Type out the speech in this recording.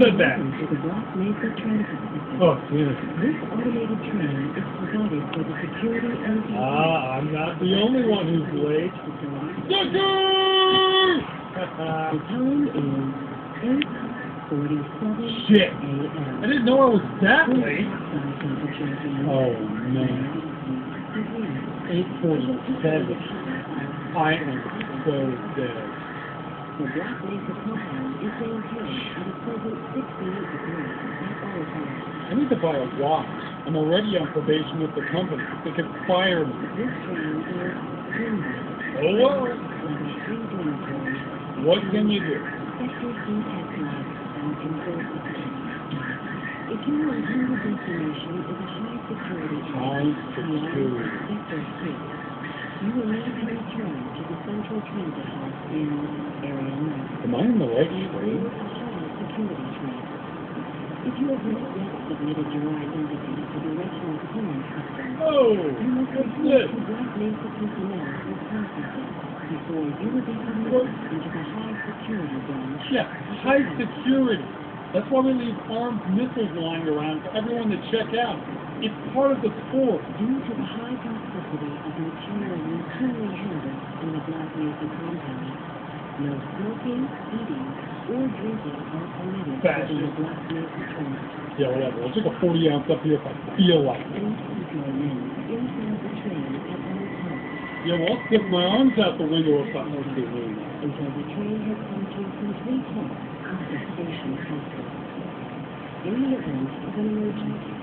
said that? To the Black Mesa Transit System. Oh, yeah. This automated train is provided for the security and safety. I'm not the only one who's late. The time is 8:47 Shit. a.m. I didn't know I was that late. Oh, man. 8:47. I am so dead. The Black Mesa compound is maintained at a pleasant 68 degrees at all times. I need to buy a watch. I'm already on probation with the company. They could fire me. This train is green-lighted. Oh, well. Level 3 dormitories. What can you do? Sector C test lab and control security. If your intended destination is a high-security High security. Sector C, you will need to return to the central transit hub in Area 9. Am I in the right And train? board a high-security train. If you have not yet submitted your identity to the Regional Clearance System, Oh, you must what's report this? to Black Mesa personnel for processing before you will be permitted into the high-security branch. Yeah, high security. That's why we leave armed missiles lying around for everyone to check out. It's part of the sport. Due to the high toxicity of material routinely handled in the Black Mesa compound, no smoking, eating, or drinking are permitted within the Black Mesa transit. Yeah, whatever. I'll take a 40-ounce up here if I feel like it. Please keep your men inside the train at all times Yeah, well, I'll stick my arms out the window if I want to. until the train has come to a complete halt at the station castle. In the event of an emergency,